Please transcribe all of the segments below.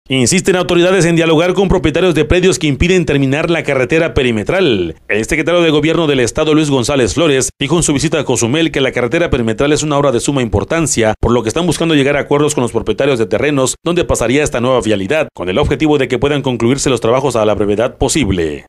Insisten autoridades en dialogar con propietarios de predios que impiden terminar la carretera perimetral. El secretario de Gobierno del Estado, Luis González Flores, dijo en su visita a Cozumel que la carretera perimetral es una obra de suma importancia, por lo que están buscando llegar a acuerdos con los propietarios de terrenos donde pasaría esta nueva vialidad, con el objetivo de que puedan concluirse los trabajos a la brevedad posible.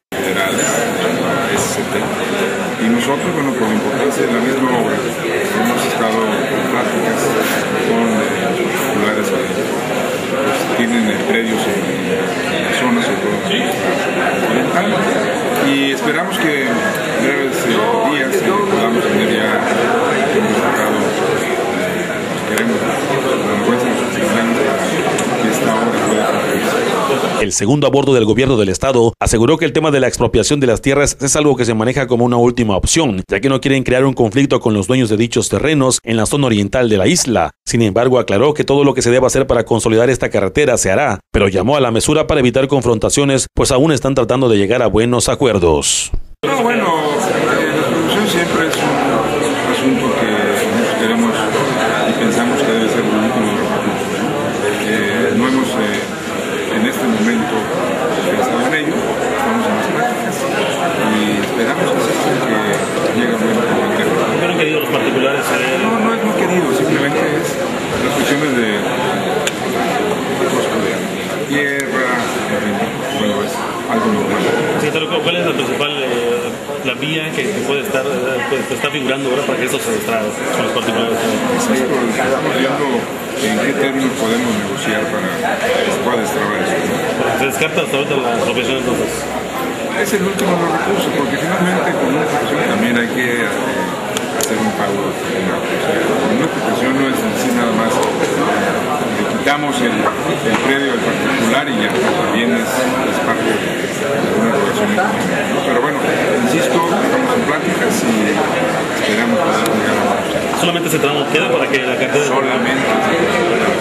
Y nosotros, bueno, por la importancia de la misma obra, hemos estado en pláticas con lugares que tienen predios en la zona, sobre todo oriental, y esperamos que en breves días podamos tener ya un resultado. Queremos la vergüenza de los ciudadanos que esta obra pueda concluirse. El segundo a bordo del gobierno del estado aseguró que el tema de la expropiación de las tierras es algo que se maneja como una última opción, ya que no quieren crear un conflicto con los dueños de dichos terrenos en la zona oriental de la isla. Sin embargo, aclaró que todo lo que se deba hacer para consolidar esta carretera se hará, pero llamó a la mesura para evitar confrontaciones, pues aún están tratando de llegar a buenos acuerdos. No, bueno, la producción siempre es un asunto que nosotros queremos y pensamos que debe ser el último de los recursos. No hemos en este momento pensado en ello, estamos en las prácticas y esperamos que llegue a buen término. ¿Qué han querido los particulares? No es muy querido, simplemente es las cuestiones de costo de tierra, bueno, es algo normal. Sí, ¿cuál es la principal la vía que puede estar figurando ahora para que eso se destrabe con los particulares? Estamos viendo en qué términos podemos negociar para que se pueda destrabar eso. ¿Se descarta hasta ahorita la expropiación entonces? Es el último de los recursos, porque finalmente con una expropiación también hay que hacer un pago final. O sea, con una expropiación no es decir nada más le quitamos el predio al particular y ya también es parte de una relación económica, ¿no? Pero bueno, insisto, estamos en pláticas y esperamos poder llegar a un... ¿Solamente se queda para que la cartera... Solamente.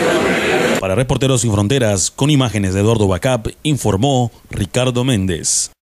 Para Reporteros Sin Fronteras, con imágenes de Eduardo Bacap, informó Ricardo Méndez.